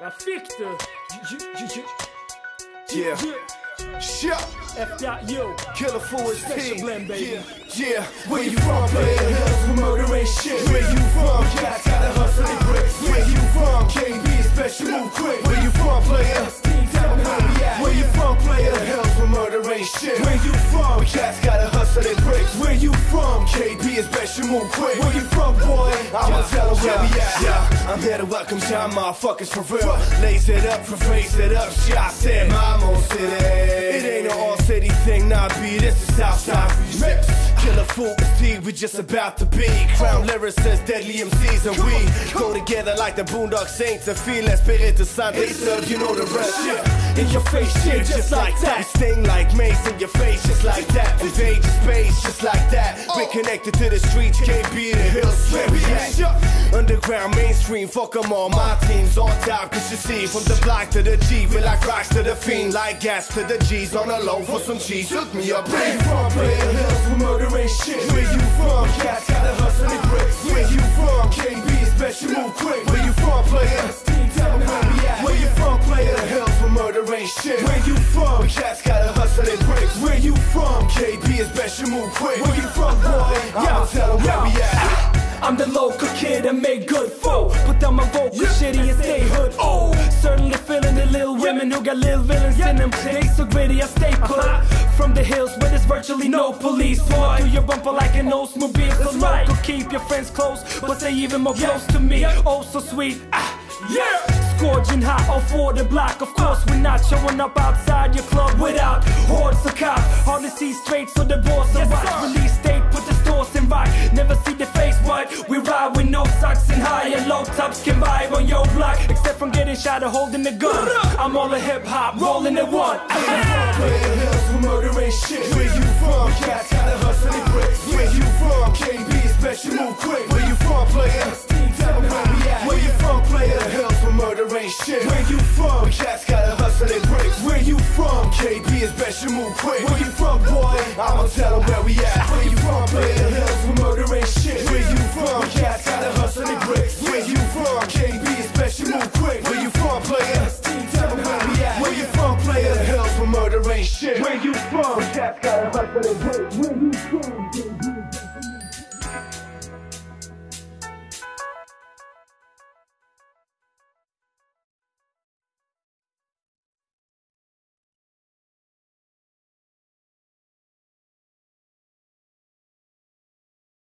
Jag fick du. Yeah. Shut. FDU. Killer for his Special team. blend, baby. Yeah. Where you from, player? Hills for murder ain't shit. Where you from? Cats gotta hustle and bricks. Where you from? KB is special, move quick. Where you from, player? Tell me where we at. Where you from, player? Hills for murder ain't shit. Where you from? Cats gotta hustle and bricks. Where you from? KB is special, move quick. Where you from, boy? I'ma tell them where we at. Yeah. I'm here to welcome y'all motherfuckers for real. Lace it up, rephrase it up. Shit, I said my own city. It ain't no all city thing, nah, B. This is Southside mix. Killer fool is T, we just about to be. Crown lyricists, deadly MCs, and we go together like the Boondock Saints and feel Espírito Santo. You know the rest, shit. In your face, shit, just like that. We sting like mace in your face, just like that. Invade your space, just like that. Been connected to the streets, can't be the hills, where we at. Underground, mainstream, fuck them all. My team's on top, cause you see, from the block to the G, we like rocks to the fiend, like gas to the G's. On the low for some cheese, hook me up. Where you from, player? Hills for murder ain't shit. Where you from? Cats gotta hustle and bricks. Where you from? KB is special, move quick. Where you from, player? Tell me where we at. Where you from, player? Hills for murder ain't shit. Where you from? Cats gotta hustle and bricks. Where you from? KB is special, move quick. Where you from, boy? I'ma tell them where we at. I'm the local kid that made good flow. Put down my vocal shitty and stay hood. Oh, certainly feeling the little women who got little villains in them. They so gritty, I stay put. From the hills where there's virtually no police. Walk through your bumper like an Oldsmobile. So local, keep your friends close, but stay even more close to me. Oh, so sweet. Yeah! Scorching hot all for the block. Of course we're not showing up outside your club without hordes of cops. Hardly see straight, so the boss will watch. Release state, put the stores in right. Never see the face, but we ride with no socks and high and low tops can vibe on your block. Except from getting shot or holding the gun. I'm all a hip hop, rolling at one. Player Hills for murder ain't shit. Where you from? Cats gotta hustle and bricks. Where you from? KB is special, move quick. Where you from, player? Tell me where we at. Where you from, player? Hills for murder ain't shit. Where you from? Cats gotta hustle and bricks. Where you from? KB is special, move quick. Where you from, boy? I'ma tell them